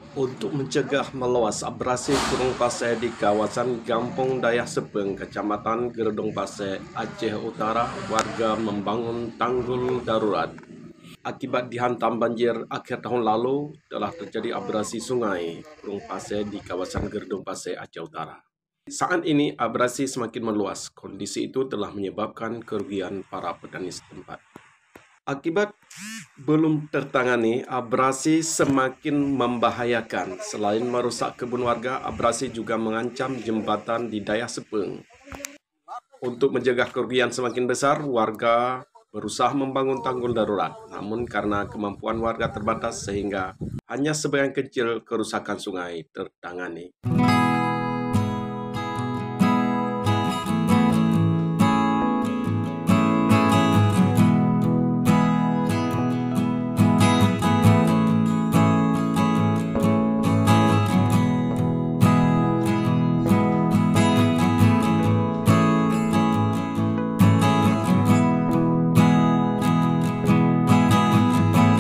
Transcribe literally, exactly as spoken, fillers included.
Untuk mencegah meluas abrasi Gunung Pasir di kawasan Gampong Dayah Sepeng, Kecamatan Gerdong Pasir, Aceh Utara, warga membangun tanggul darurat. Akibat dihantam banjir akhir tahun lalu, telah terjadi abrasi sungai Gunung Pasir di kawasan Gerdong Pasir, Aceh Utara. Saat ini, abrasi semakin meluas. Kondisi itu telah menyebabkan kerugian para petani setempat. Akibat belum tertangani, abrasi semakin membahayakan. Selain merusak kebun warga, abrasi juga mengancam jembatan di Dayah Sepeng. Untuk mencegah kerugian semakin besar, warga berusaha membangun tanggul darurat. Namun karena kemampuan warga terbatas sehingga hanya sebagian kecil kerusakan sungai tertangani.